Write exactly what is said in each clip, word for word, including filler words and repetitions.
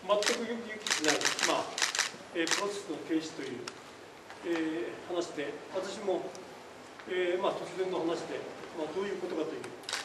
全く予期しない、まあえー、プロセスの停止という、えー、話で、私も、えーまあ、突然の話で、まあ、どういうことかという。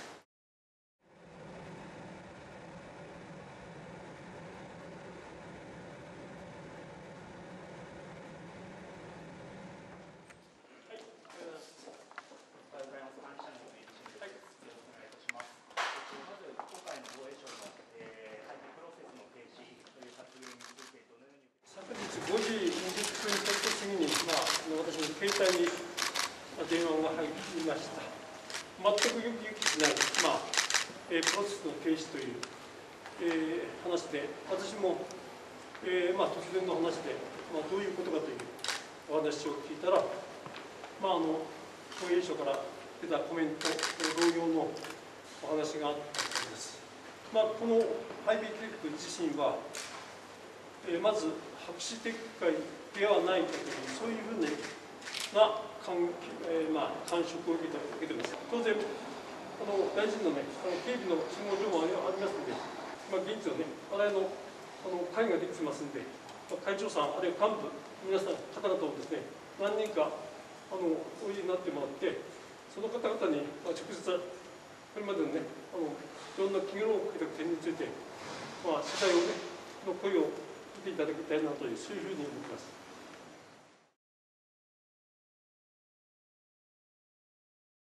ごじにじゅっぷんちょっと過ぎに、まあ、私の携帯に電話が入りました。全く予期しない、まあえー、プロセスの停止という、えー、話で、私も、えーまあ、突然の話で、まあ、どういうことかというお話を聞いたら、まあ、あの防衛省から出たコメント、同様のお話があったんです。まあ、この配備計画自身は、えー、まず白紙撤回ではないかという、そういうふうな感、えーまあ、感触を受けて受けています。当然、あの大臣のね、あの警備の信号上もありますので、まあ、現地のね、我々のあの会ができてますので、まあ、会長さん、あるいは幹部、皆さん、方々をですね、何人かあのおいでになってもらって、その方々に、まあ、直接、これまでのね、あのいろんな企業をかけた点について、まあ、取材をね、の声を見ていただきたいなという、そういうふうに思います。